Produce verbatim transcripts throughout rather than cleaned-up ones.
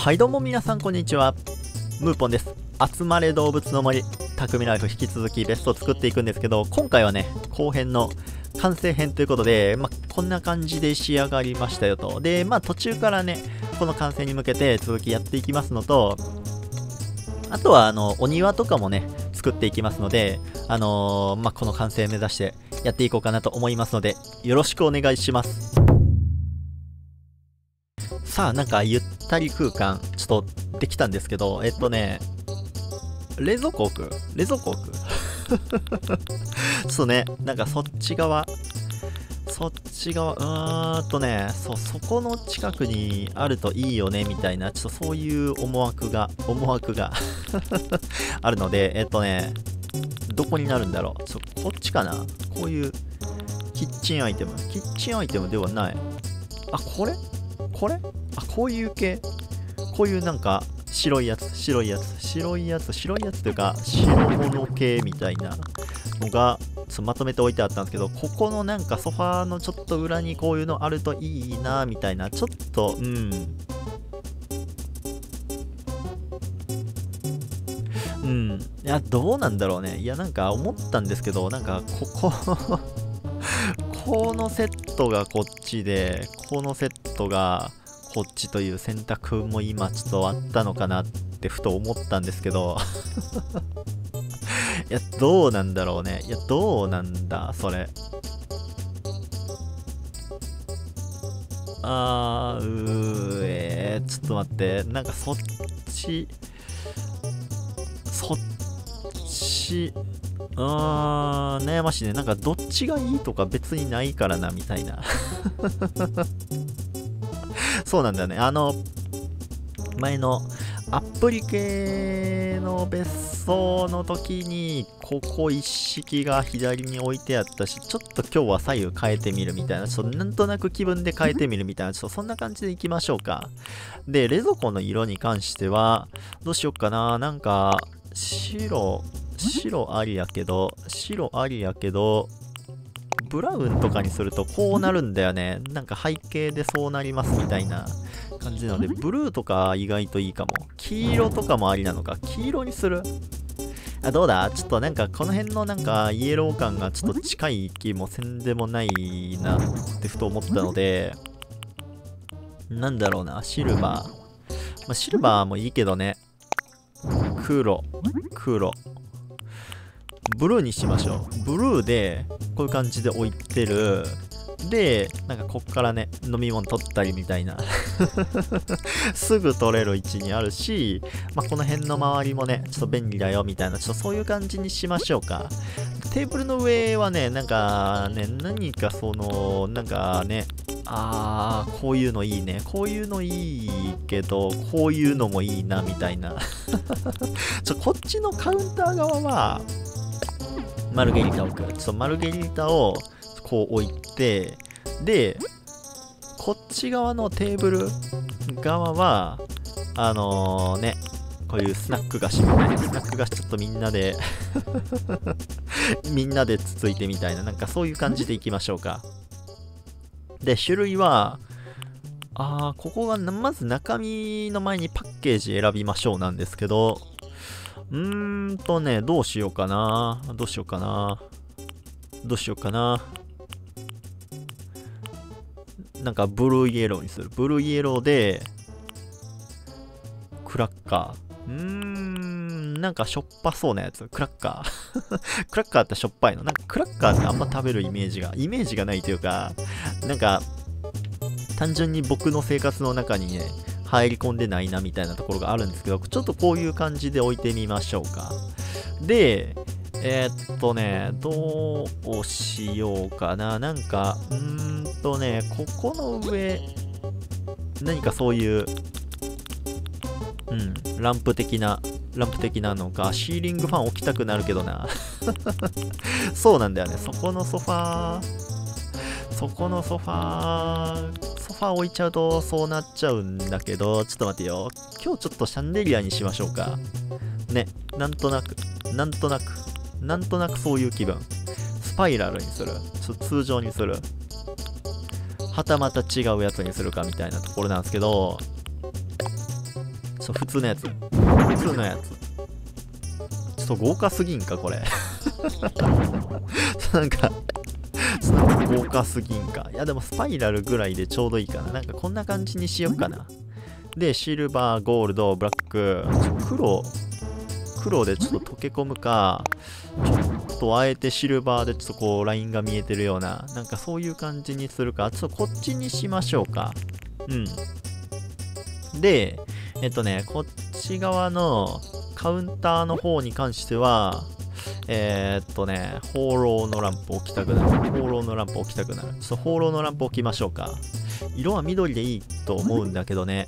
はいどうも皆さんこんにちは、ムーポンです。集まれ動物の森匠ライフ、引き続きベストを作っていくんですけど、今回はね後編の完成編ということで、まあ、こんな感じで仕上がりましたよと。でまあ途中からねこの完成に向けて続きやっていきますのと、あとはあのお庭とかもね作っていきますので、あのー、まあ、この完成目指してやっていこうかなと思いますので、よろしくお願いします。さあ、なんかゆったり空間ちょっとできたんですけど、えっとね冷蔵庫置く冷蔵庫置くちょっとね、なんかそっち側そっち側うーんとねそそこの近くにあるといいよねみたいな、ちょっとそういう思惑が思惑があるので、えっとねどこになるんだろう。ちょこっちかな。こういうキッチンアイテムキッチンアイテムではない。あ、これこれあ、こういう系、こういうなんか白いやつ白いやつ白いやつ白いやつというか白物系みたいなのがちょっとまとめて置いてあったんですけど、ここのなんかソファーのちょっと裏にこういうのあるといいなみたいな、ちょっとうんうんいやどうなんだろうね。いやなんか思ったんですけど、なんかこここのセットがこっちでこのセットがこっちという選択も今ちょっとあったのかなってふと思ったんですけどいやどうなんだろうね。いやどうなんだそれ。あーうーえー、ちょっと待って、なんかそっちそっちあー悩ましいね。なんかどっちがいいとか別にないからなみたいなそうなんだよね。あの前のアップリ系の別荘の時にここ一式が左に置いてあったし、ちょっと今日は左右変えてみるみたいな、ちょっとなんとなく気分で変えてみるみたいな、ちょっとそんな感じでいきましょうか。で冷蔵庫の色に関してはどうしよっかな。なんか白白ありやけど白ありやけどブラウンとかにするとこうなるんだよね。なんか背景でそうなりますみたいな感じなので、ブルーとか意外といいかも。黄色とかもありなのか。黄色にする。あ、どうだ。ちょっとなんかこの辺のなんかイエロー感がちょっと近い気もせんでもないなってふと思ったので、なんだろうな。シルバー、まあ、シルバーもいいけどね。黒黒ブルーにしましょう。ブルーでこういう感じで置いてる。でなんかこっからね飲み物取ったりみたいなすぐ取れる位置にあるし、まあ、この辺の周りもねちょっと便利だよみたいな、ちょっとそういう感じにしましょうか。テーブルの上はねなんかね何かそのなんかねあーこういうのいいね、こういうのいいけどこういうのもいいなみたいなちょこっちのカウンター側はマルゲリタを置く。ちょっとマルゲリタをこう置いて、でこっち側のテーブル側はあのー、ねこういうスナック菓子みたいな、スナック菓子ちょっとみんなでみんなでつついてみたいな、なんかそういう感じでいきましょうか。で種類はあーここがまず中身の前にパッケージ選びましょうなんですけど、うーんとねどうしようかなどうしようかなどうしようかななんかブルーイエローにする。ブルーイエローでクラッカー、うーんなんかしょっぱそうなやつ。クラッカークラッカーってしょっぱいの。なんかクラッカーってあんま食べるイメージがイメージがないというか、なんか単純に僕の生活の中にね入り込んでないなみたいなところがあるんですけど、ちょっとこういう感じで置いてみましょうか。でえー、っとねどうしようかな。なんかうーんとねここの上何かそういううんランプ的なランプ的なのか、シーリングファン置きたくなるけどなそうなんだよね。そこのソファーそこのソファーソファー置いちゃうとそうなっちゃうんだけど、ちょっと待ってよ。今日ちょっとシャンデリアにしましょうかね。なんとなくなんとなくなんとなくそういう気分。スパイラルにする、ちょっと通常にする、はたまた違うやつにするかみたいなところなんですけど、 ちょっと普通のやつ。普通のやつ。ちょっと豪華すぎんか、これ。なんか、なんか豪華すぎんか。いや、でもスパイラルぐらいでちょうどいいかな。なんかこんな感じにしようかな。で、シルバー、ゴールド、ブラック、黒、黒でちょっと溶け込むか、ちょっとあえてシルバーでちょっとこうラインが見えてるような、なんかそういう感じにするか、ちょっとこっちにしましょうか。うん。で、えっとね、こっち側のカウンターの方に関しては、えー、っとね、放浪のランプ置きたくなる。放浪のランプ置きたくなる。ちょっと放浪のランプ置きましょうか。色は緑でいいと思うんだけどね。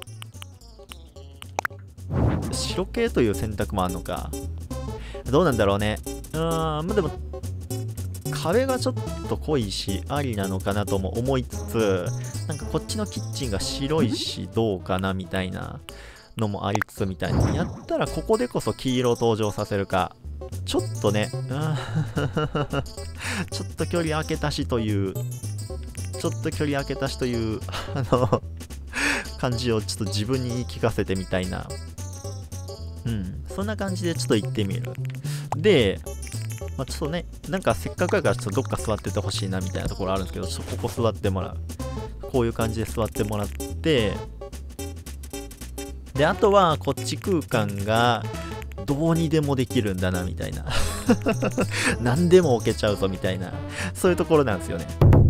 白系という選択もあるのか。どうなんだろうね。うーん、まあ、でも、壁がちょっと濃いし、ありなのかなとも思いつつ、なんかこっちのキッチンが白いし、どうかなみたいなのもありつつみたいな。やったらここでこそ黄色を登場させるか。ちょっとね、ちょっと距離空けたしという、ちょっと距離空けたしという、あの、感じをちょっと自分に言い聞かせてみたいな。うん、そんな感じでちょっと行ってみる。で、まあ、ちょっとね、なんかせっかくやからちょっとどっか座っててほしいなみたいなところあるんですけど、ちょっとここ座ってもらう。こういう感じで座ってもらって、で、あとはこっち空間がどうにでもできるんだなみたいな。何でも置けちゃうぞみたいな、そういうところなんですよね。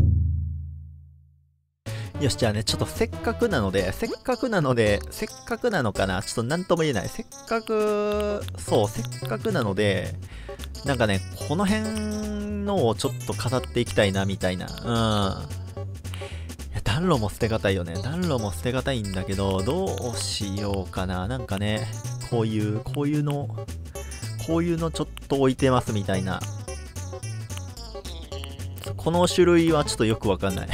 よし、じゃあね、ちょっとせっかくなので、せっかくなので、せっかくなのかな、ちょっと何とも言えない。せっかく、そう、せっかくなので、なんかね、この辺のをちょっと飾っていきたいな、みたいな。うん。いや、暖炉も捨てがたいよね。暖炉も捨てがたいんだけど、どうしようかな。なんかね、こういう、こういうの、こういうのちょっと置いてますみたいな。この種類はちょっとよくわかんない。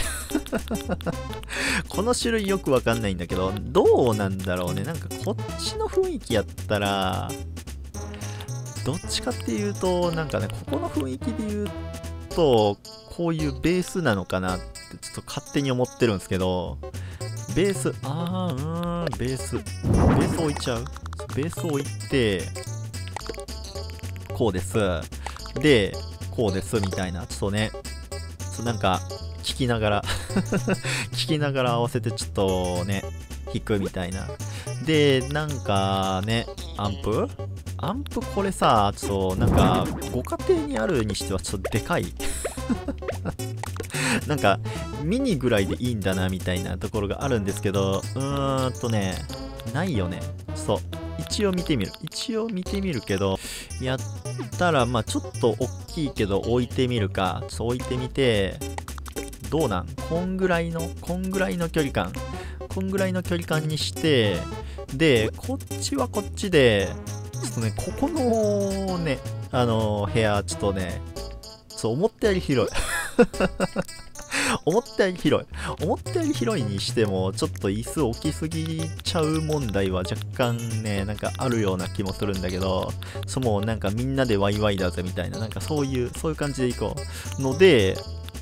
この種類よくわかんないんだけど、どうなんだろうね。なんかこっちの雰囲気やったら、どっちかっていうと、なんかね、ここの雰囲気で言うと、こういうベースなのかなってちょっと勝手に思ってるんですけど、ベース、あー、うーん、ベース、ベース置いちゃう？ベース置いて、こうです。で、こうです、みたいな。ちょっとね、ちょっとなんか、聞きながら聞きながら合わせてちょっとね弾くみたいな。でなんかね、アンプアンプこれさ、ちょっとなんかご家庭にあるにしてはちょっとでかいなんかミニぐらいでいいんだなみたいなところがあるんですけど、うーんとねないよね。そう、一応見てみる一応見てみるけど、やったらまあちょっと大きいけど置いてみるか。ちょっと置いてみて、どうなん？こんぐらいの、こんぐらいの距離感。こんぐらいの距離感にして、で、こっちはこっちで、ちょっとね、ここのね、あのー、部屋、ちょっとね、ちょっと思ったより広い。思ったより広い。思ったより広いにしても、ちょっと椅子置きすぎちゃう問題は若干ね、なんかあるような気もするんだけど、そもうなんかみんなでワイワイだぜみたいな、なんかそういう、そういう感じでいこう。ので、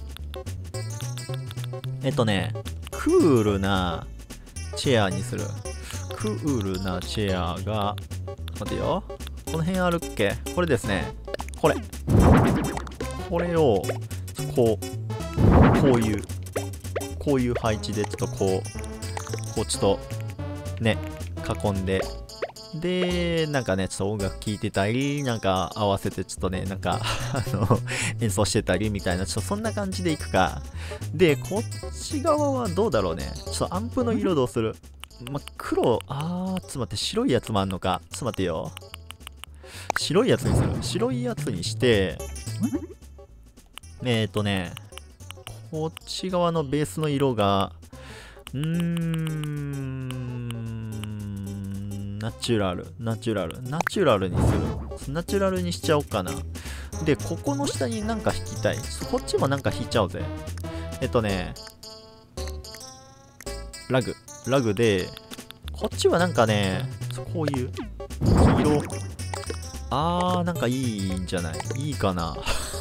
えっとね、クールなチェアにする。クールなチェアが、待てよ。この辺あるっけ？これですね。これ。これを、こう、こういう、こういう配置で、ちょっとこう、こうちょっと、ね、囲んで、で、なんかね、ちょっと音楽聴いてたり、なんか合わせてちょっとね、なんか、あの、演奏してたりみたいな、ちょっとそんな感じでいくか。で、こっち側はどうだろうね。ちょっとアンプの色どうする？ま、黒、あー、ちょっと待って、白いやつもあんのか。ちょっと待ってよ。白いやつにする。白いやつにして、えーとね、こっち側のベースの色が、うーん、ナチュラル、ナチュラル、ナチュラルにする。ナチュラルにしちゃおうかな。で、ここの下になんか引きたい。こっちもなんか引いちゃおうぜ。えっとね、ラグ、ラグで、こっちはなんかね、こういう黄色。あー、なんかいいんじゃない？いいかな。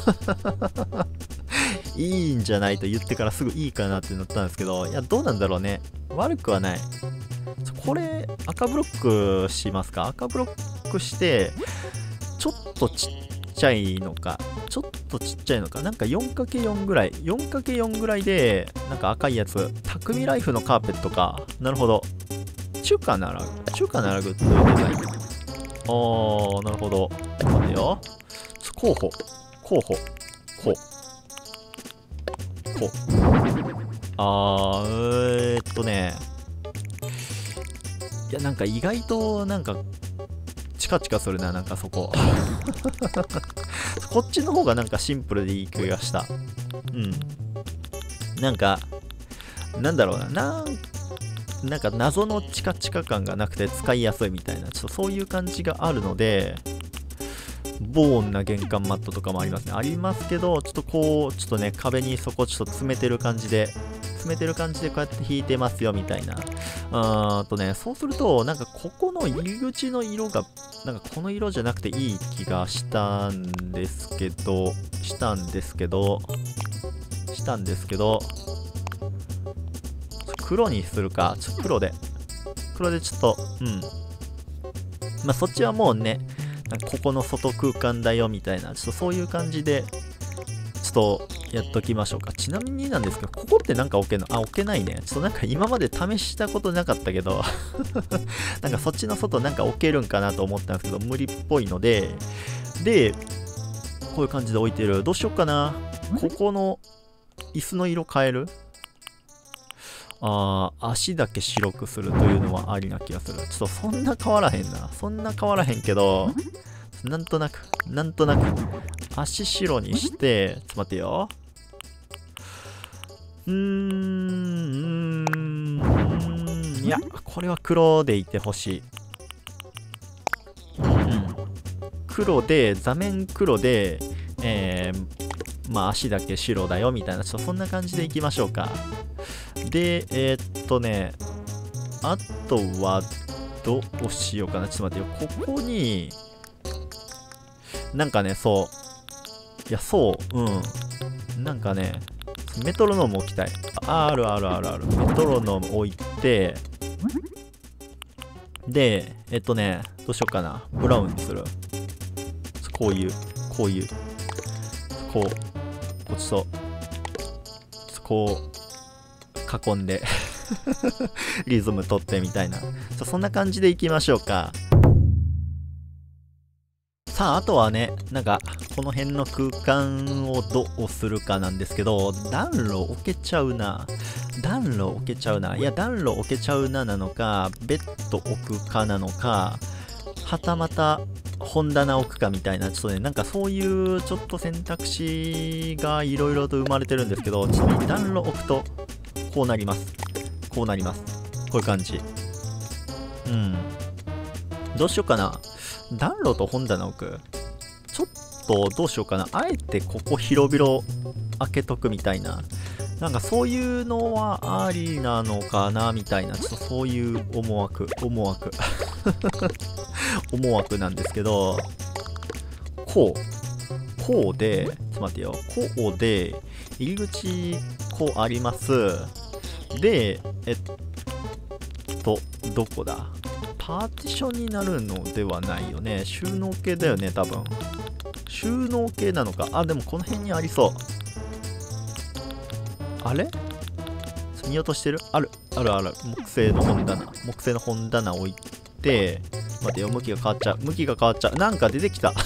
いいんじゃないと言ってからすぐいいかなってなったんですけど、いや、どうなんだろうね。悪くはない。ここれ赤ブロックしますか。赤ブロックしてちょっとちっちゃいのか、ちょっとちっちゃいのか、なんか よんかけよん ぐらい よんかけよん ぐらいでなんか赤いやつ、匠ライフのカーペットか。なるほど。中華なら中華ならグッドデザイン。あー、なるほど。待てよ。候補候補こうこうあーえー、っとねいやなんか意外となんかチカチカするな、なんかそここっちの方がなんかシンプルでいい気がした。うんなんかなんだろうな、なんなんか謎のチカチカ感がなくて使いやすいみたいな、ちょっとそういう感じがあるので、ボーンな玄関マットとかもありますね。ありますけど、ちょっとこう、ちょっとね、壁にそこちょっと詰めてる感じで、詰めてる感じでこうやって引いてますよみたいな。あーとね、そうすると、なんかここの入り口の色が、なんかこの色じゃなくていい気がしたんですけど、したんですけど、したんですけど、黒にするか。ちょっと黒で。黒でちょっと、うん。まあそっちはもうね、なんかここの外空間だよみたいな、ちょっとそういう感じで、ちょっとやっときましょうか。ちなみになんですけど、ここってなんか置けんの？あ、置けないね。ちょっとなんか今まで試したことなかったけど、なんかそっちの外なんか置けるんかなと思ったんですけど、無理っぽいので、で、こういう感じで置いてる。どうしよっかな。ここの椅子の色変える？あー、足だけ白くするというのはありな気がする。ちょっとそんな変わらへんな。そんな変わらへんけど、なんとなく、なんとなく、足白にして、ちょっと待ってよ。うーん、うーん、いや、これは黒でいてほしい。うん。黒で、座面黒で、えー、まあ足だけ白だよみたいな、ちょっとそんな感じでいきましょうか。で、えー、っとね、あとは、どうしようかな。ちょっと待ってよ。ここに、なんかね、そう。いや、そう。うん。なんかね、メトロノーム置きたい。あ、あるあるあるある。メトロノーム置いて、で、えっとね、どうしようかな。ブラウンにする。こういう、こういう、こう、こっちと、こう、囲んでリズム取ってみたいな、そんな感じでいきましょうか。さああとはね、なんかこの辺の空間をどうするかなんですけど、暖炉置けちゃうな暖炉置けちゃうないや暖炉置けちゃうななのか、ベッド置くかなのか、はたまた本棚置くかみたいな、ちょっとね、なんかそういうちょっと選択肢がいろいろと生まれてるんですけど、ちなみに暖炉置くとこうなります。こうなります。こういう感じ。うん。どうしようかな。暖炉と本棚置く。ちょっとどうしようかな。あえてここ広々開けとくみたいな。なんかそういうのはありなのかなみたいな。ちょっとそういう思惑。思惑。思惑なんですけど。こう。こうで、ちょっと待ってよ。こうで、入り口こうあります。で、えっと、どこだ？パーティションになるのではないよね。収納系だよね、多分。収納系なのか。あ、でもこの辺にありそう。あれ？見落としてる？ある、あるある。木製の本棚。木製の本棚置いて、待ってよ、向きが変わっちゃう。向きが変わっちゃう。なんか出てきた。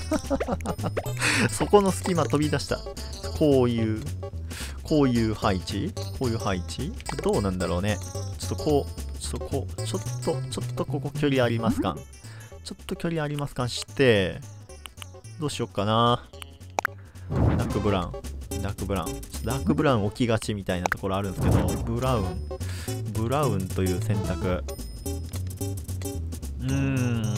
そこの隙間飛び出した。こういう。こういう配置こういう配置どうなんだろうね。ちょっとこう、ちょっとこう、ちょっと、ちょっとここ距離ありますかちょっと距離ありますかして、どうしよっかな。ダークブラウン。ダークブラウン。ダークブラウン置きがちみたいなところあるんですけど、ブラウン。ブラウンという選択。うーん。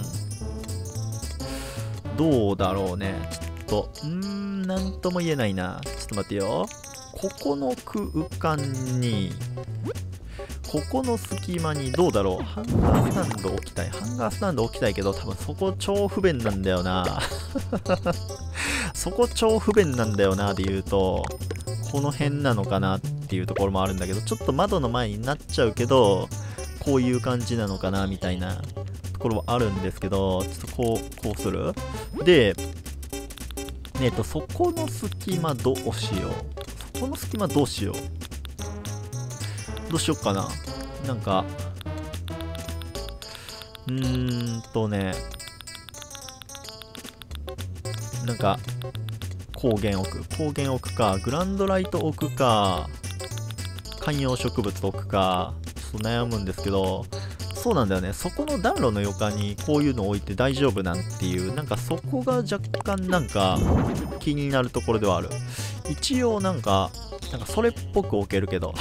どうだろうね。ちょっと、うーん、なんとも言えないな。ちょっと待ってよ。ここの空間に、ここの隙間にどうだろう。ハンガースタンド置きたい。ハンガースタンド置きたいけど、多分そこ超不便なんだよな。そこ超不便なんだよなで言うと、この辺なのかなっていうところもあるんだけど、ちょっと窓の前になっちゃうけど、 こういう感じなのかなみたいなところはあるんですけど、ちょっとこうこうする。でえっとそこの隙間どうしよう。そこの隙間どうしよう。どうしよっかな。なんかうーんとねなんか光源置く光源置くか、グランドライト置くか、観葉植物置くか、ちょっと悩むんですけど、そうなんだよね。そこの暖炉の床にこういうの置いて大丈夫なんていう、なんかそこが若干なんか気になるところではある。一応なんかなんかそれっぽく置けるけど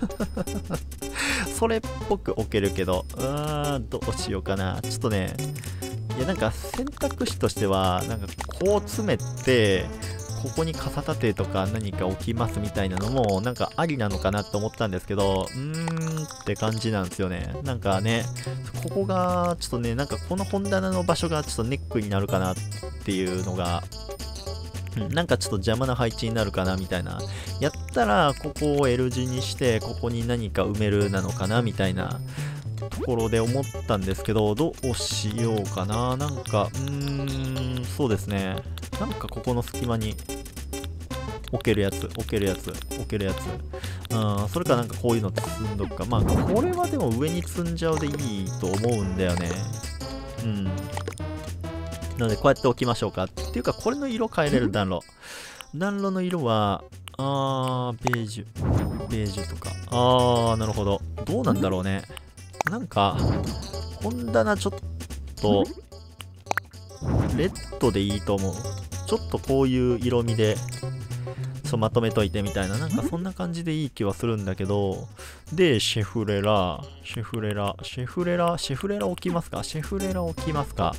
それっぽく置けるけどうーんどうしようかな。ちょっとね、いやなんか選択肢としてはなんかこう詰めてここに傘立てとか何か置きますみたいなのもなんかありなのかなと思ったんですけど、うーんって感じなんですよね。なんかね、ここがちょっとね、なんかこの本棚の場所がちょっとネックになるかなっていうのが、うん、なんかちょっと邪魔な配置になるかなみたいな。やったらここを L 字にしてここに何か埋めるなのかなみたいなところで思ったんですけど、どうしようかな。なんかうーんそうですね、なんかここの隙間に置けるやつ置けるやつ置けるやつ、うん、それかなんかこういうの積んどくか。まあこれはでも上に積んじゃうでいいと思うんだよね。うん、なのでこうやって置きましょうか。っていうかこれの色変えれる。暖炉暖炉の色はあーベージュベージュとか、あーなるほど。どうなんだろうね。なんか本棚ちょっとレッドでいいと思う。ちょっとこういう色味でちょっとまとめといてみたいな、なんかそんな感じでいい気はするんだけど、でシェフレラシェフレラシェフレラシェフレラ置きますか。シェフレラ置きますか。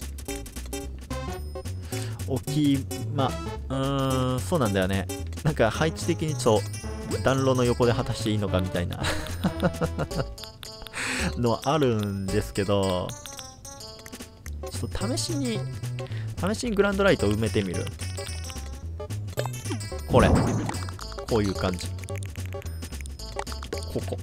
置きまうーんそうなんだよね。なんか配置的にちょっと暖炉の横で果たしていいのかみたいなのはあるんですけど、ちょっと試しに試しにグランドライトを埋めてみる。これこういう感じ。ここ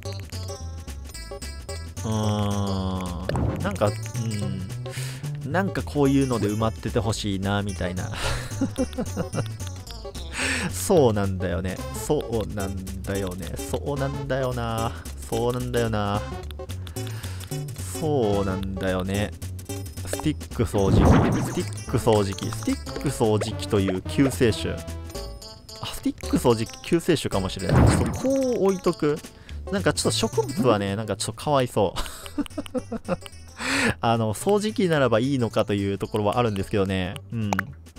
うーんなんかうんなんかこういうので埋まっててほしいなみたいなそうなんだよねそうなんだよねそうなんだよなそうなんだよなそうなんだよね。スティック掃除機スティック掃除機スティック掃除機という救世主。あスティック掃除機救世主かもしれない。ちょっとこう置いとく。なんかちょっと植物はねなんかちょっとかわいそうあの掃除機ならばいいのかというところはあるんですけどね。うん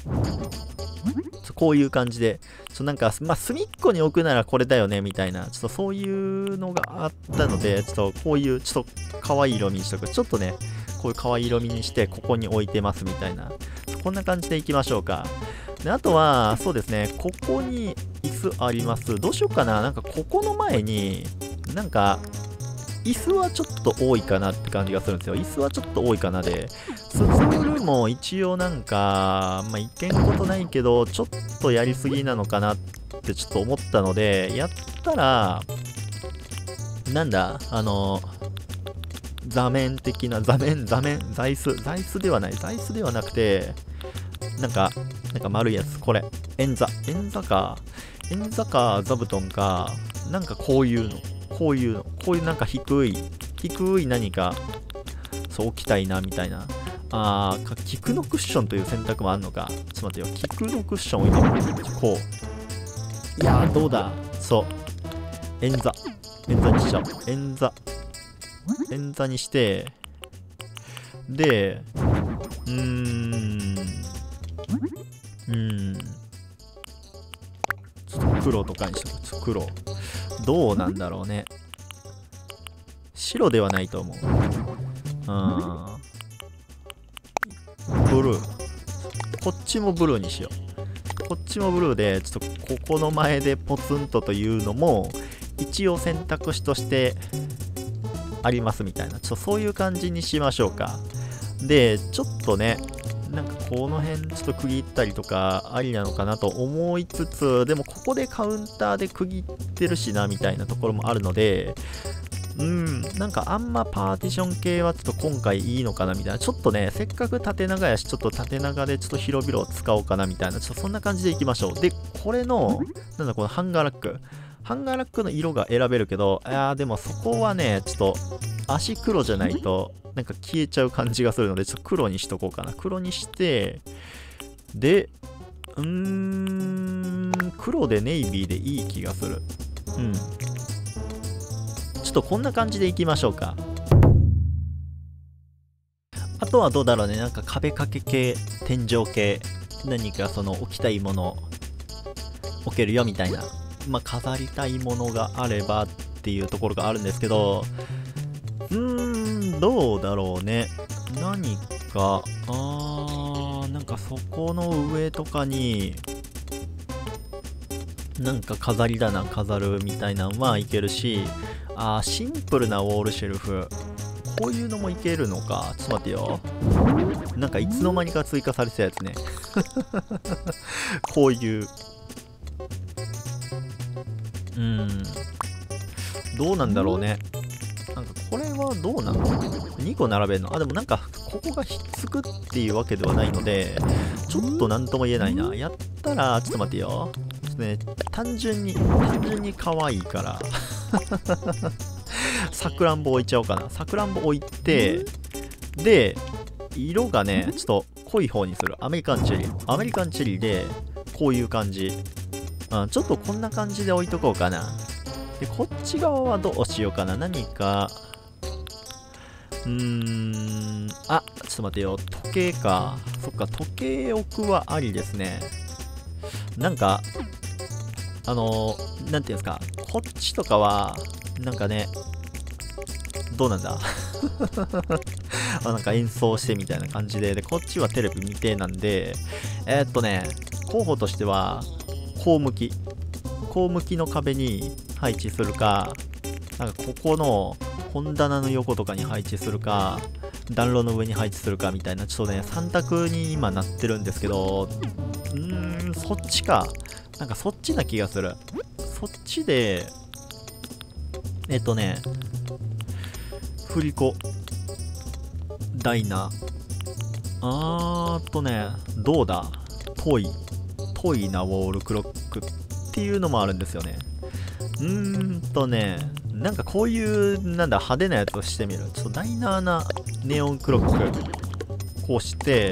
こういう感じでちょなんかまあ隅っこに置くならこれだよねみたいな、ちょっとそういうのがあったので、ちょっとこういうちょっと可愛い色味にしとく。ちょっとねこういう可愛い色味にしてここに置いてますみたいな、こんな感じでいきましょうか。であとはそうですね、ここに椅子あります。どうしようかな。なんかここの前になんか椅子はちょっと多いかなって感じがするんですよ。椅子はちょっと多いかなで、スツールも一応なんか、まあ、いけんことないけど、ちょっとやりすぎなのかなってちょっと思ったので、やったら、なんだ、あの、座面的な、座面、座面、座椅子、座椅子ではない、座椅子ではなくて、なんか、なんか丸いやつ、これ、円座、円座か、円座か座布団か、なんかこういうの。こういうのこういうなんか低い低い何かそう置きたいなみたいな。あー菊のクッションという選択もあるのか。ちょっと待ってよ、菊のクッション置いてみる。こういやーどうだ。そう円座円座にしちゃおう。円座円座にして、でうーんうーんちょっと黒とかにしとく。ちょっと黒どうなんだろうね。白ではないと思う。あーブルー。こっちもブルーにしよう。こっちもブルーで、ちょっとここの前でポツンとというのも一応選択肢としてありますみたいな、ちょっとそういう感じにしましょうか。でちょっとねなんかこの辺ちょっと区切ったりとかありなのかなと思いつつ、でもここでカウンターで区切ってるしなみたいなところもあるので、ううん、なんかあんまパーティション系はちょっと今回いいのかなみたいな。ちょっとね、せっかく縦長やし、ちょっと縦長でちょっと広々を使おうかなみたいな。ちょっとそんな感じでいきましょう。で、これの、なんだこのハンガーラック。ハンガーラックの色が選べるけど、いやーでもそこはね、ちょっと足黒じゃないと、なんか消えちゃう感じがするので、ちょっと黒にしとこうかな。黒にして、で、うーん、黒でネイビーでいい気がする。うん。ちょっとこんな感じでいきましょうか。あとはどうだろうね。なんか壁掛け系、天井系、何かその置きたいもの置けるよみたいな。まあ飾りたいものがあればっていうところがあるんですけど、うーん、どうだろうね。何か、あー、なんかそこの上とかに、なんか飾り棚飾るみたいなのはいけるし、あー、シンプルなウォールシェルフ。こういうのもいけるのか。ちょっと待ってよ。なんかいつの間にか追加されてたやつね。こういう。うーん。どうなんだろうね。なんかこれはどうなの ?に 個並べるのあ、でもなんかここがひっつくっていうわけではないので、ちょっとなんとも言えないな。やったら、ちょっと待ってよ。ちょっとね、単純に、単純に可愛いから。さくらんぼ置いちゃおうかな。さくらんぼ置いて、で、色がね、ちょっと濃い方にする。アメリカンチェリー。アメリカンチェリーで、こういう感じ。うん、ちょっとこんな感じで置いとこうかな。で、こっち側はどうしようかな。何か、うーん、あ、ちょっと待ってよ。時計か。そっか、時計置くはありですね。なんか、あのー、なんていうんですか。こっちとかは、なんかね、どうなんだあ、なんか演奏してみたいな感じで、で、こっちはテレビ未定なんで、えー、っとね、候補としては、こう向き。こう向きの壁に配置するか、なんかここの本棚の横とかに配置するか、暖炉の上に配置するかみたいな、ちょっとね、さん択に今なってるんですけど、うーん、そっちか。なんかそっちな気がする。そっちで、えっとね、振り子、ダイナー、あーっとね、どうだトイ、トイなウォールクロックっていうのもあるんですよね。うーんとね、なんかこういう、なんだ、派手なやつをしてみる。ちょっとダイナーなネオンクロック、こうして、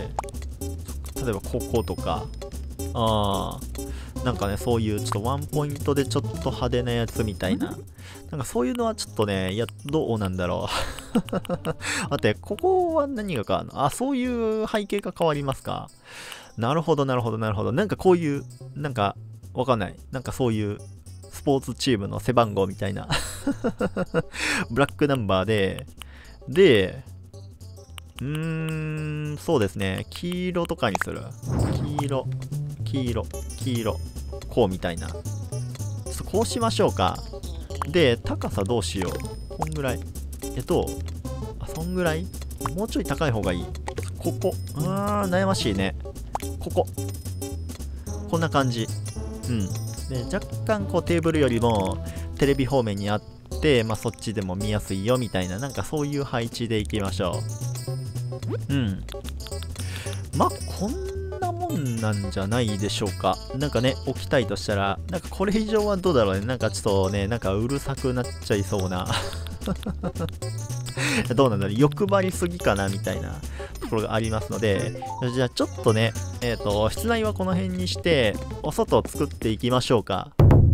例えばこことか、あー、なんかね、そういうちょっとワンポイントでちょっと派手なやつみたいな。なんかそういうのはちょっとね、いや、どうなんだろう。待って、ここは何が変わるのあ、そういう背景が変わりますか。なるほど、なるほど、なるほど。なんかこういう、なんか、わかんない。なんかそういう、スポーツチームの背番号みたいな。ブラックナンバーで、で、うーん、そうですね。黄色とかにする。黄色、黄色、黄色。こうみたいな。ちょっとこうしましょうか。で、高さどうしよう。こんぐらい。えっと、あ、そんぐらいもうちょい高い方がいい。ここ。あー、悩ましいね。ここ。こんな感じ。うん。で、若干こうテーブルよりもテレビ方面にあって、まあそっちでも見やすいよみたいな、なんかそういう配置でいきましょう。うん。まあ、こんなもんなんじゃないでしょうか。なんかね、置きたいとしたら、なんかこれ以上はどうだろうね。なんかちょっとね、なんかうるさくなっちゃいそうな。どうなんだろう、欲張りすぎかなみたいなところがありますので、じゃあちょっとね、えっと、室内はこの辺にして、お外を作っていきましょうか。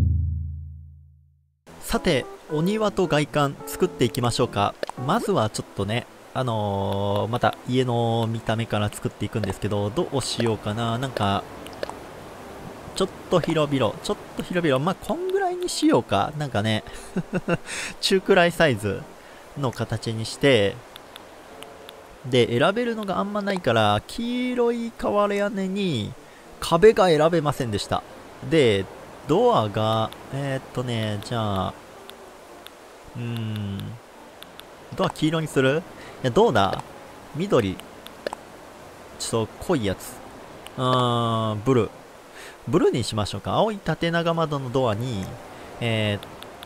さて、お庭と外観作っていきましょうか。まずはちょっとね、あのー、また家の見た目から作っていくんですけど、どうしようかな。なんか、ちょっと広々、ちょっと広々、まあ、こんぐらいにしようか。なんかね、中くらいサイズの形にして、で、選べるのがあんまないから、黄色い瓦屋根に壁が選べませんでした。で、ドアが、えー、っとね、じゃあ、うーん、ドア黄色にする？いや、どうだ？緑。ちょっと濃いやつ。うーん、ブルー。ブルーにしましょうか。青い縦長窓のドアに、え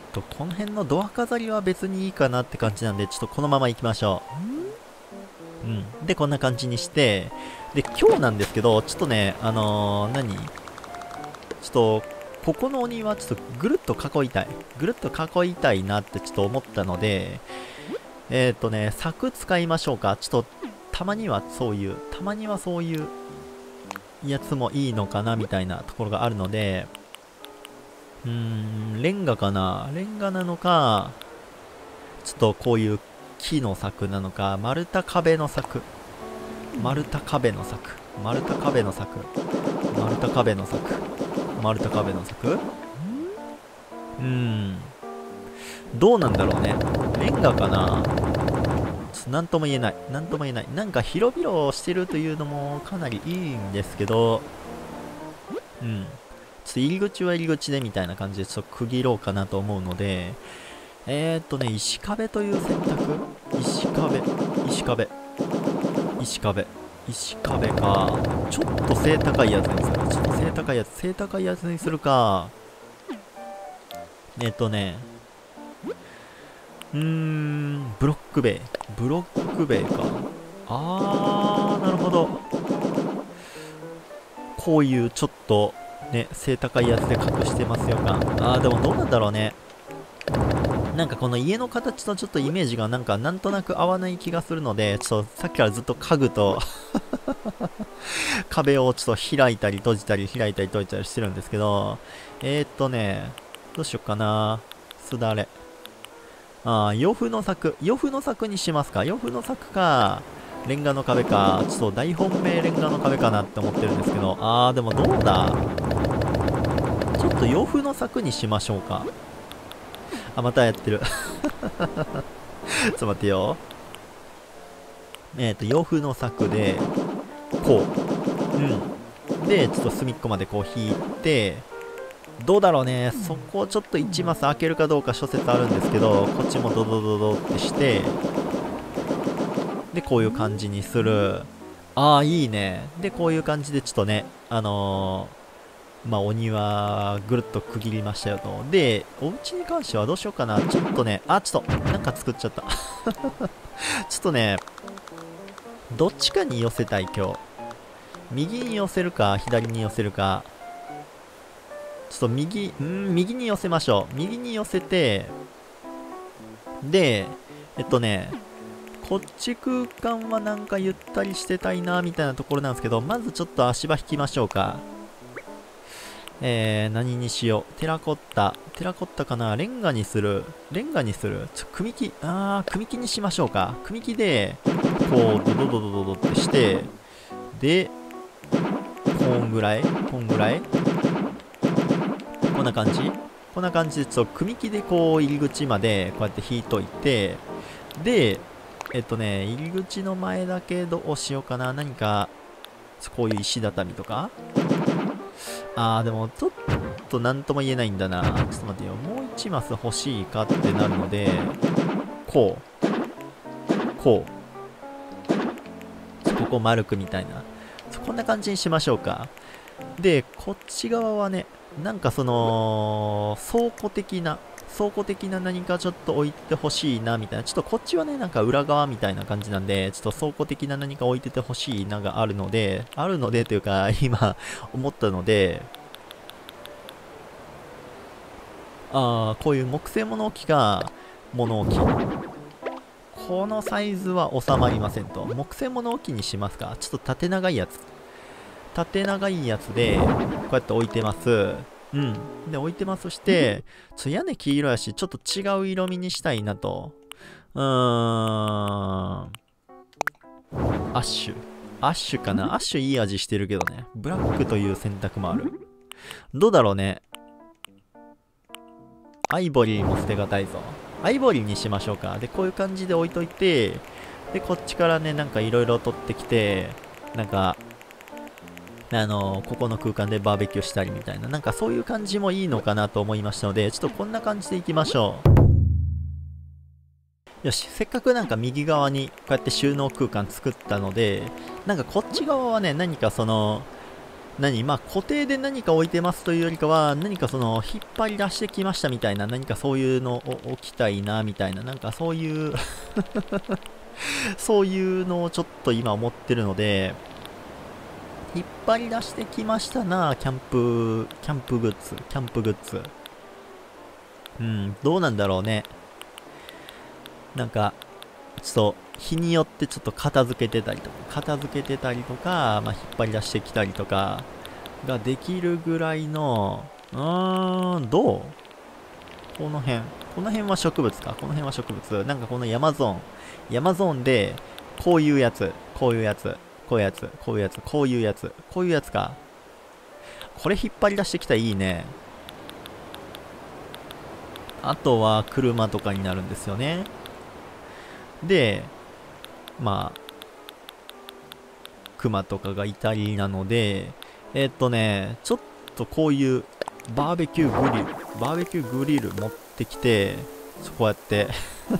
と、この辺のドア飾りは別にいいかなって感じなんで、ちょっとこのまま行きましょう。うん。で、こんな感じにして、で、今日なんですけど、ちょっとね、あのー、何ちょっと、ここのお庭、ちょっとぐるっと囲いたい。ぐるっと囲いたいなってちょっと思ったので、えっとね、柵使いましょうか。ちょっと、たまにはそういう、たまにはそういうやつもいいのかなみたいなところがあるので、うーん、レンガかなレンガなのか、ちょっとこういう木の柵なのか、丸太壁の柵。丸太壁の柵。丸太壁の柵。丸太壁の柵。丸太壁の柵うーん。どうなんだろうね。レンガかなちょっとなんとも言えない。なんとも言えない。なんか広々してるというのもかなりいいんですけど、うん。ちょっと入り口は入り口でみたいな感じでちょっと区切ろうかなと思うので、えーっとね、石壁という選択石壁、石壁、石壁、石壁か。ちょっと背高いやつにする。ちょっと背高いやつ、背高いやつにするか。えーっとね、うーん、ブロック塀。ブロック塀か。あー、なるほど。こういうちょっと、ね、背高いやつで隠してますよか。あー、でもどうなんだろうね。なんかこの家の形とちょっとイメージがなんかなんとなく合わない気がするので、ちょっとさっきからずっと家具と壁をちょっと開いたり閉じたり開いたり閉じたりしてるんですけど、えー、っとね、どうしよっかな。すだれ。ああ、洋風の柵。洋風の柵にしますか。洋風の柵か、レンガの壁か。ちょっと大本命レンガの壁かなって思ってるんですけど、あー、でもどうだちょっと洋風の柵にしましょうか。あ、またやってる。ちょっと待ってよ。えっと、洋風の柵で、こう。うん。で、ちょっと隅っこまでこう引いて、どうだろうね。そこをちょっといちマス開けるかどうか諸説あるんですけど、こっちもドドドドってして、で、こういう感じにする。ああ、いいね。で、こういう感じでちょっとね、あのー、まあ、お庭、ぐるっと区切りましたよと。で、お家に関してはどうしようかな。ちょっとね、あ、ちょっと、なんか作っちゃった。ちょっとね、どっちかに寄せたい、今日。右に寄せるか、左に寄せるか。ちょっと右、ん右に寄せましょう。右に寄せて、で、えっとね、こっち空間はなんかゆったりしてたいな、みたいなところなんですけど、まずちょっと足場引きましょうか。えー、何にしよう。テラコッタ。テラコッタかなレンガにする。レンガにする。ちょ、組木、あー、組木にしましょうか。組木で、こう、ドドドドドドってして、で、こんぐらいこんぐらいこんな感じこんな感じで、ちょっと組木でこう、入り口までこうやって引いといて、で、えっとね、入り口の前だけどうしようかな。何か、こういう石畳とかあー、でも、ちょっとなんとも言えないんだな。ちょっと待ってよ。もういちマス欲しいかってなるので、こう。こう。ここ丸くみたいな。こんな感じにしましょうか。で、こっち側はね、なんかその、倉庫的な、倉庫的な何かちょっと置いてほしいな、みたいな。ちょっとこっちはね、なんか裏側みたいな感じなんで、ちょっと倉庫的な何か置いててほしいながあるので、あるのでというか、今、思ったので、あー、こういう木製物置か、物置。このサイズは収まりませんと。木製物置にしますか。ちょっと縦長いやつ。縦長いやつで、こうやって置いてます。うん。で、置いてます。そして、ちょ屋根黄色やし、ちょっと違う色味にしたいなと。うーん。アッシュ。アッシュかな。アッシュいい味してるけどね。ブラックという選択もある。どうだろうね。アイボリーも捨てがたいぞ。アイボリーにしましょうか。で、こういう感じで置いといて、で、こっちからね、なんかいろいろ取ってきて、なんか、あのー、ここの空間でバーベキューしたりみたいな、なんかそういう感じもいいのかなと思いましたので、ちょっとこんな感じでいきましょう。よし、せっかくなんか右側にこうやって収納空間作ったので、なんかこっち側はね、何かその、 何まあ固定で何か置いてますというよりかは、何かその引っ張り出してきましたみたいな、何かそういうのを置きたいなみたいな、なんかそういうそういうのをちょっと今思ってるので、引っ張り出してきましたな、キャンプ、キャンプグッズ、キャンプグッズ。うん、どうなんだろうね。なんか、ちょっと、日によってちょっと片付けてたりとか、片付けてたりとか、まあ、引っ張り出してきたりとか、ができるぐらいの、うーん、どうこの辺。この辺は植物か。この辺は植物。なんかこの山ゾーン。山ゾーンで、こういうやつ、こういうやつ、こういうやつ、こういうやつ、こういうやつ、こういうやつか。これ引っ張り出してきたらいいね。あとは車とかになるんですよね。で、まあ、熊とかがいたりなので、えーっとね、ちょっとこういうバーベキューグリル、バーベキューグリル持ってきて、ちょこうやって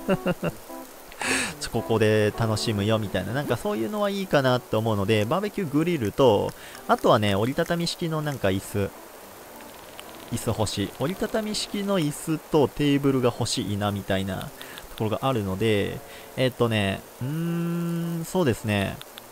ちょここで楽しむよみたいな、なんかそういうのはいいかなって思うので、バーベキューグリルと、あとはね、折りたたみ式のなんか椅子、椅子欲しい。折りたたみ式の椅子とテーブルが欲しいなみたいなところがあるので、えーっとね、うーん、そうですね。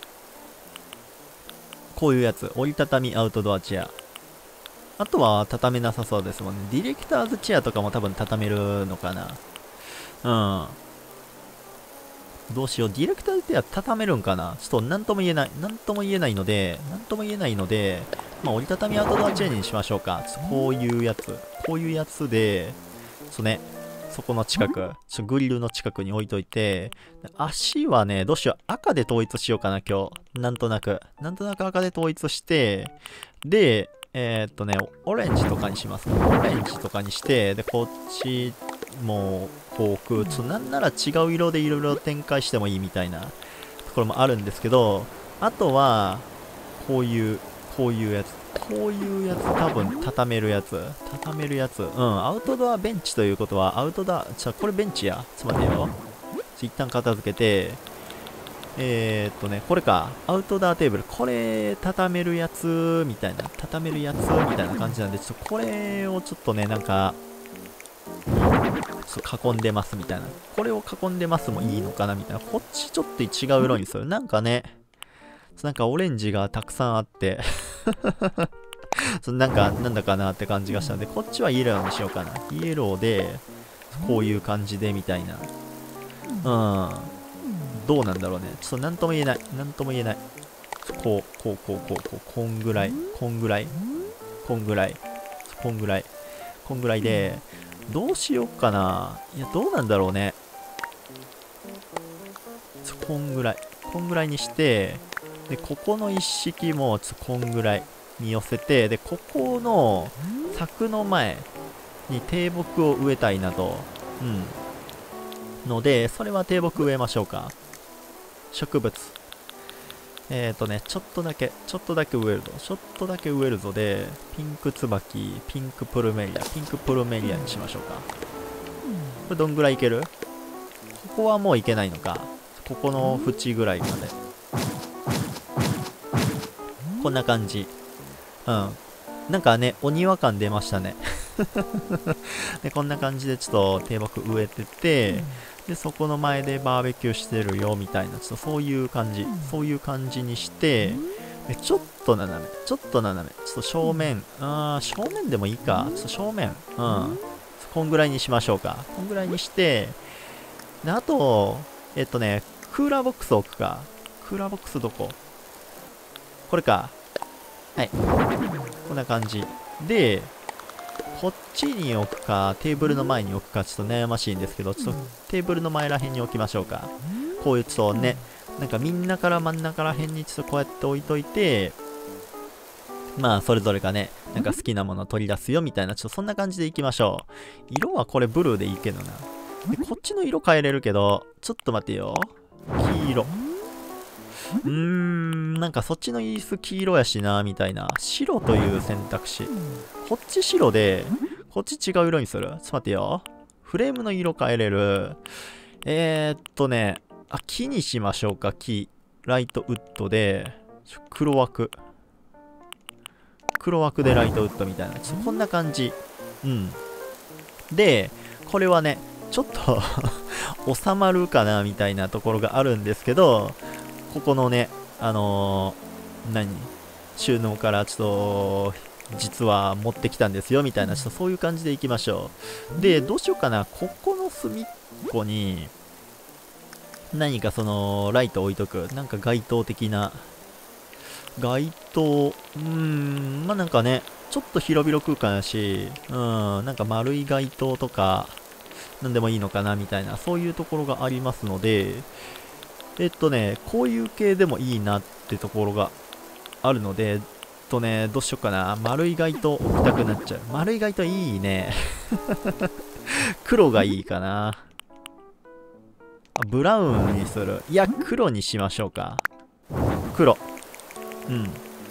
こういうやつ。折りたたみアウトドアチェア。あとは畳めなさそうですもんね。ディレクターズチェアとかも多分畳めるのかな。うん。どうしよう。ディレクターズチェア畳めるんかな。ちょっと何とも言えない。何とも言えないので、何とも言えないので、まあ折りたたみアウトドアチェアにしましょうか。ちょっとこういうやつ。こういうやつで、ちょっとね、そこの近く、ちょグリルの近くに置いといて、足はね、どうしよう。赤で統一しようかな、今日。なんとなく。なんとなく赤で統一して、で、えー、っとね、オレンジとかにしますか。オレンジとかにして、で、こっちもこう置く。ちょっとなんなら違う色でいろいろ展開してもいいみたいなところもあるんですけど、あとは、こういう、こういうやつ。こういうやつ、多分、畳めるやつ。畳めるやつ。うん、アウトドアベンチということは、アウトドア、じゃこれベンチや。ちょっと待ってよ。ちょ一旦片付けて、えー、っとね、これか。アウトドアテーブル。これ、畳めるやつ、みたいな。畳めるやつ、みたいな感じなんで、ちょっとこれをちょっとね、なんか、ちょっと囲んでますみたいな。これを囲んでますもいいのかなみたいな。こっちちょっと違う色にする。なんかね、なんかオレンジがたくさんあってそなんか、なんだかなって感じがしたので、こっちはイエローにしようかな。イエローで、こういう感じでみたいな。うん。どうなんだろうね。ちょっとなんとも言えない。なんとも言えない。こう、こう、こう、こう、こう、こんぐらい。こんぐらい。こんぐらい。こんぐらい。こんぐらいで、どうしようかな。いや、どうなんだろうね。ちょこんぐらい。こんぐらいにして、で、ここの一式も、ちょこんぐらいに寄せて、で、ここの柵の前に低木を植えたいなと。うん。ので、それは低木植えましょうか。植物。えーとね、ちょっとだけ、ちょっとだけ植えるぞ。ちょっとだけ植えるぞで、ピンクツバキ、ピンクプルメリア、ピンクプルメリアにしましょうか。これどんぐらいいける？ここはもういけないのか。ここの縁ぐらいまで。こんな感じ。うん。なんかね、お庭感出ましたね。で、こんな感じでちょっと低木植えてて、で、そこの前でバーベキューしてるよ、みたいな、ちょっとそういう感じ、そういう感じにして、で、ちょっと斜め、ちょっと斜め、ちょっと正面、あー、正面でもいいか、ちょっと正面、うん。こんぐらいにしましょうか。こんぐらいにして、で、あと、えっとね、クーラーボックス置くか。クーラーボックスどこ？これか。はい。こんな感じ。で、こっちに置くか、テーブルの前に置くか、ちょっと悩ましいんですけど、ちょっとテーブルの前らへんに置きましょうか。こういうちょっとね、なんかみんなから真ん中らへんにちょっとこうやって置いといて、まあ、それぞれがね、なんか好きなものを取り出すよみたいな、ちょっとそんな感じでいきましょう。色はこれブルーでいいけどな。で、こっちの色変えれるけど、ちょっと待ってよ。黄色。うーん、なんかそっちの椅子黄色やしな、みたいな。白という選択肢。こっち白で、こっち違う色にする。ちょっと待ってよ。フレームの色変えれる。えー、っとね、あ、木にしましょうか、木。ライトウッドで、黒枠。 黒枠でライトウッドみたいな、ちょっとこんな感じ。うん。で、これはね、ちょっと収まるかなみたいなところがあるんですけど、ここのね、あのー、何収納からちょっと、実は持ってきたんですよみたいな、ちょっとそういう感じでいきましょう。で、どうしようかな、ここの隅っこに、何かその、ライト置いとく。なんか街灯的な。街灯、うーん、まあなんかね、ちょっと広々空間やし、うん、なんか丸い街灯とか、なんでもいいのかなみたいな、そういうところがありますので、えっとね、こういう系でもいいなってところがあるので、えっとね、どうしようかな。丸い街灯置きたくなっちゃう。丸い街灯いいね。黒がいいかな。ブラウンにする。いや、黒にしましょうか。黒。うん。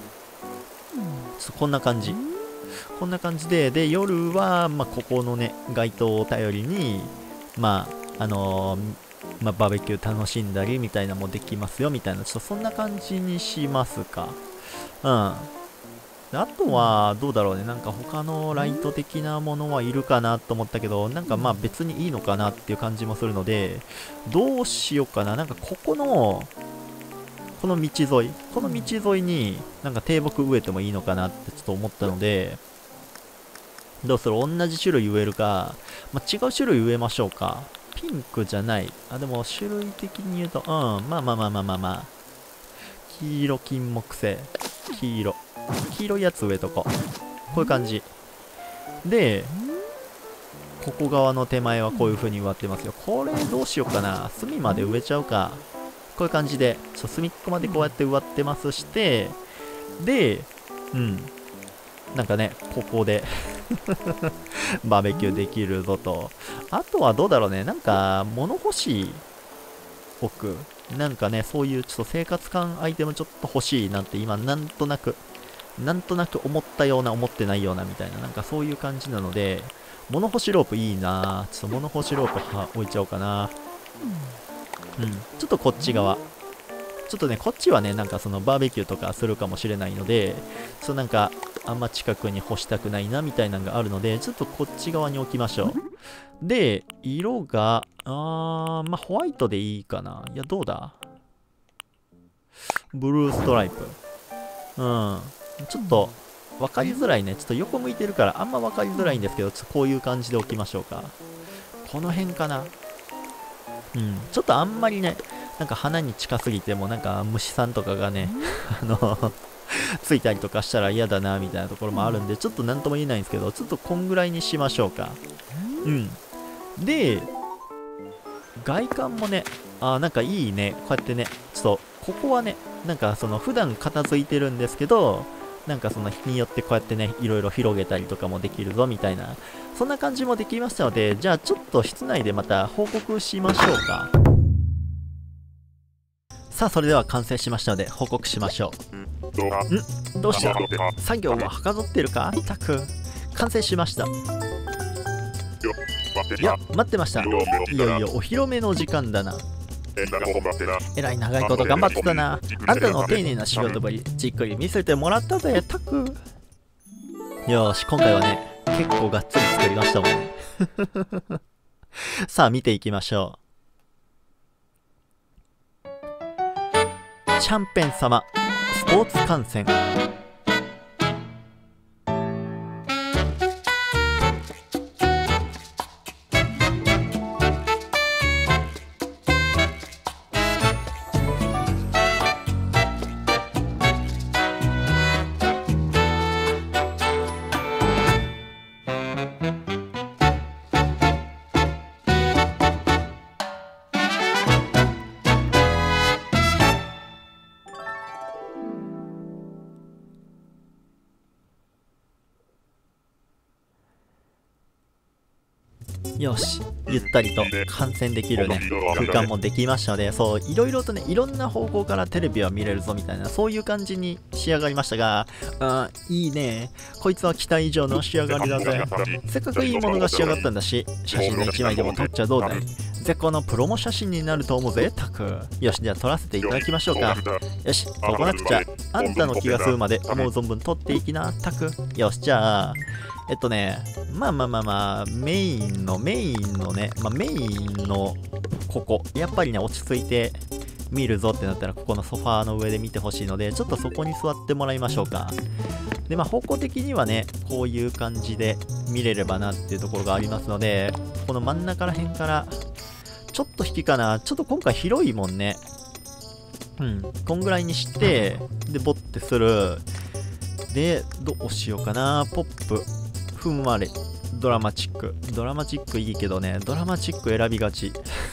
こんな感じ。こんな感じで、で、夜は、まあ、ここのね、街灯を頼りに、まあ、あのー、まあ、バーベキュー楽しんだりみたいなのもできますよ、みたいな、ちょっとそんな感じにしますか。うん。あとは、どうだろうね、なんか他のライト的なものはいるかなと思ったけど、なんかまあ別にいいのかなっていう感じもするので、どうしようかな、なんかここの、この道沿い、この道沿いになんか低木植えてもいいのかなってちょっと思ったので、どうする？同じ種類植えるか、まあ、違う種類植えましょうか。ピンクじゃない。あ、でも種類的に言うと、うん、まあまあまあまあまあまあ。黄色金木犀。黄色。黄色いやつ植えとこう。こういう感じ。で、ここ側の手前はこういう風に植わってますよ。これどうしようかな。隅まで植えちゃうか。こういう感じで、ちょ隅っこまでこうやって植わってますして、で、うん。なんかね、ここでバーベキューできるぞと。あとはどうだろうね。なんか、物干し置く。なんかね、そういうちょっと生活感アイテムちょっと欲しいなんて今、なんとなく、なんとなく思ったような、思ってないようなみたいな、なんかそういう感じなので、物干しロープいいな。ちょっと物干しロープは置いちゃおうかな。うん。ちょっとこっち側。ちょっとね、こっちはね、なんかそのバーベキューとかするかもしれないので、ちょっとなんか、あんま近くに干したくないなみたいなのがあるので、ちょっとこっち側に置きましょう。で、色が、あー、まあ、ホワイトでいいかな。いや、どうだ？ブルーストライプ。うん。ちょっと、分かりづらいね。ちょっと横向いてるから、あんま分かりづらいんですけど、ちょっとこういう感じで置きましょうか。この辺かな。うん。ちょっとあんまりね、なんか花に近すぎても、なんか虫さんとかがね、あの、ついたりとかしたら嫌だなみたいなところもあるんで、ちょっと何とも言えないんですけど、ちょっとこんぐらいにしましょうか。うん。で、外観もね、あーなんかいいね。こうやってね、ちょっと、ここはね、なんかその普段片付いてるんですけど、なんかその日によってこうやってね、いろいろ広げたりとかもできるぞみたいな、そんな感じもできましたので、じゃあちょっと室内でまた報告しましょうか。さあ、それでは完成しましたので、報告しましょう。ん？どうした？作業ははかどってるか？たくん。完成しました。いや、待ってました。いよいよお披露目の時間だな。えらい長いこと頑張ってたな。あんたの丁寧な仕事ぶり、じっくり見せてもらったぜ、たく。よーし、今回はね、結構がっつり作りましたもんね。さあ、見ていきましょう。チャンペン様、スポーツ観戦。よし、ゆったりと観戦できるね、空間もできましたので、そう、いろいろとね、いろんな方向からテレビは見れるぞみたいな、そういう感じに仕上がりましたが、あー、いいね。こいつは期待以上の仕上がりだぜ。せっかくいいものが仕上がったんだし、写真の一枚でも撮っちゃどうだい。 絶好のプロモ写真になると思うぜ、タク。よし、じゃあ撮らせていただきましょうか。よし、ココナッツ茶、あんたの気が済むまで思う存分撮っていきな、タク。よし、じゃあ、えっとね、まあまあまあまあ、メインの、メインのね、まあメインのここ、やっぱりね、落ち着いて見るぞってなったら、ここのソファーの上で見てほしいので、ちょっとそこに座ってもらいましょうか。で、まあ方向的にはね、こういう感じで見れればなっていうところがありますので、この真ん中ら辺から、ちょっと引きかな。ちょっと今回広いもんね。うん、こんぐらいにして、で、ボッてする。で、どうしようかな。ポップ、ふんわり、ドラマチック。ドラマチックいいけどね、ドラマチック選びがち。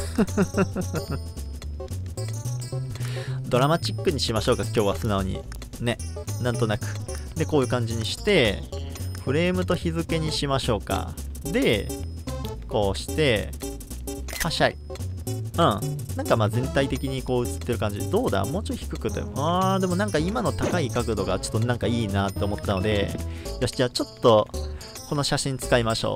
ドラマチックにしましょうか、今日は素直に。ね、なんとなく。で、こういう感じにして、フレームと日付にしましょうか。で、こうして、はしゃい。うん。なんかまあ全体的にこう映ってる感じ。どうだもうちょい低くて。あー、でもなんか今の高い角度がちょっとなんかいいなって思ったので、よし、じゃあちょっと、この写真使いましょ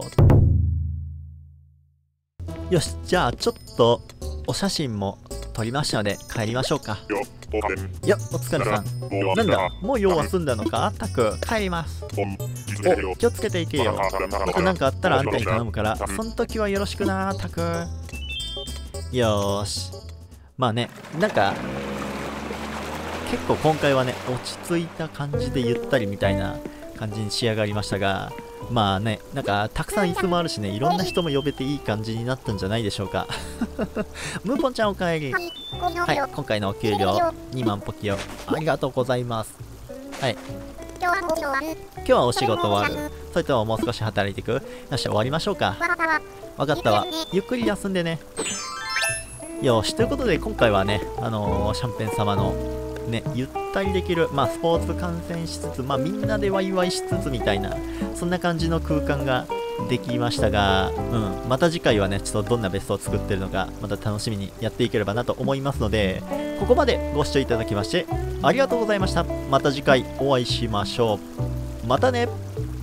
う。よし、じゃあちょっと、お写真も撮りましたので、帰りましょうか。いや、お疲れさん。なんだ、もう用は済んだのかタク、帰ります。お、気をつけていけよ。またなんかあったらあんたに頼むから、そん時はよろしくな、タク。よーし。まあね、なんか、結構今回はね、落ち着いた感じでゆったりみたいな感じに仕上がりましたが、まあね、なんかたくさん椅子もあるしね、いろんな人も呼べていい感じになったんじゃないでしょうか。ムーポンちゃんおかえり。はい、今回のお給料にまんポキをありがとうございます。はい。今日はお仕事終わる。それとももう少し働いていく？よし、終わりましょうか。わかったわ。ゆっくり休んでね。よし、ということで今回はね、あのー、シャンペン様のね、ゆったりできる、まあスポーツ観戦しつつ、まあみんなでワイワイしつつみたいな、そんな感じの空間ができましたが、うん、また次回はね、ちょっとどんな別荘を作ってるのか、また楽しみにやっていければなと思いますので、ここまでご視聴いただきまして、ありがとうございました。また次回お会いしましょう。またね。